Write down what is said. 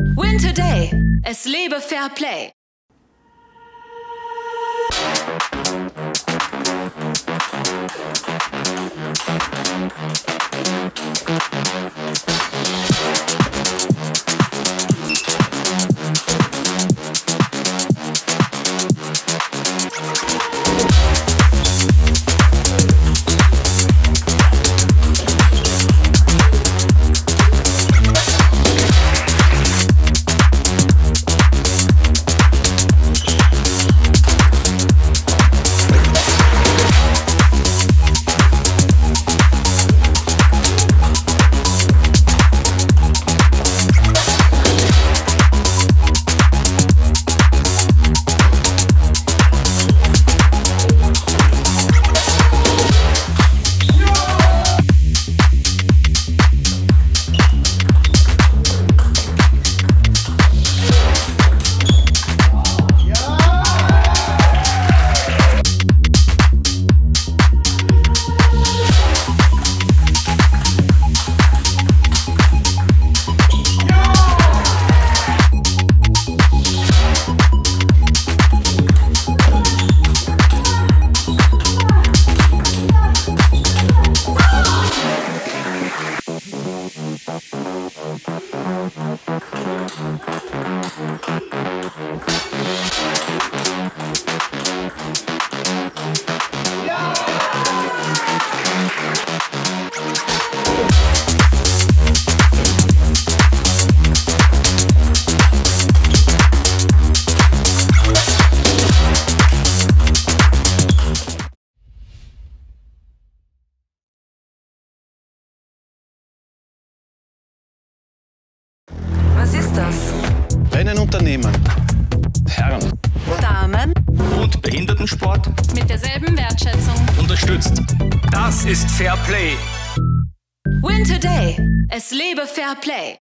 Win2day. Es lebe Fair Play. Was ist das? Wenn ein Unternehmen Herren, Damen und Behindertensport mit derselben Wertschätzung. unterstützt. Das ist Fair Play. Win2day. Es lebe Fair Play.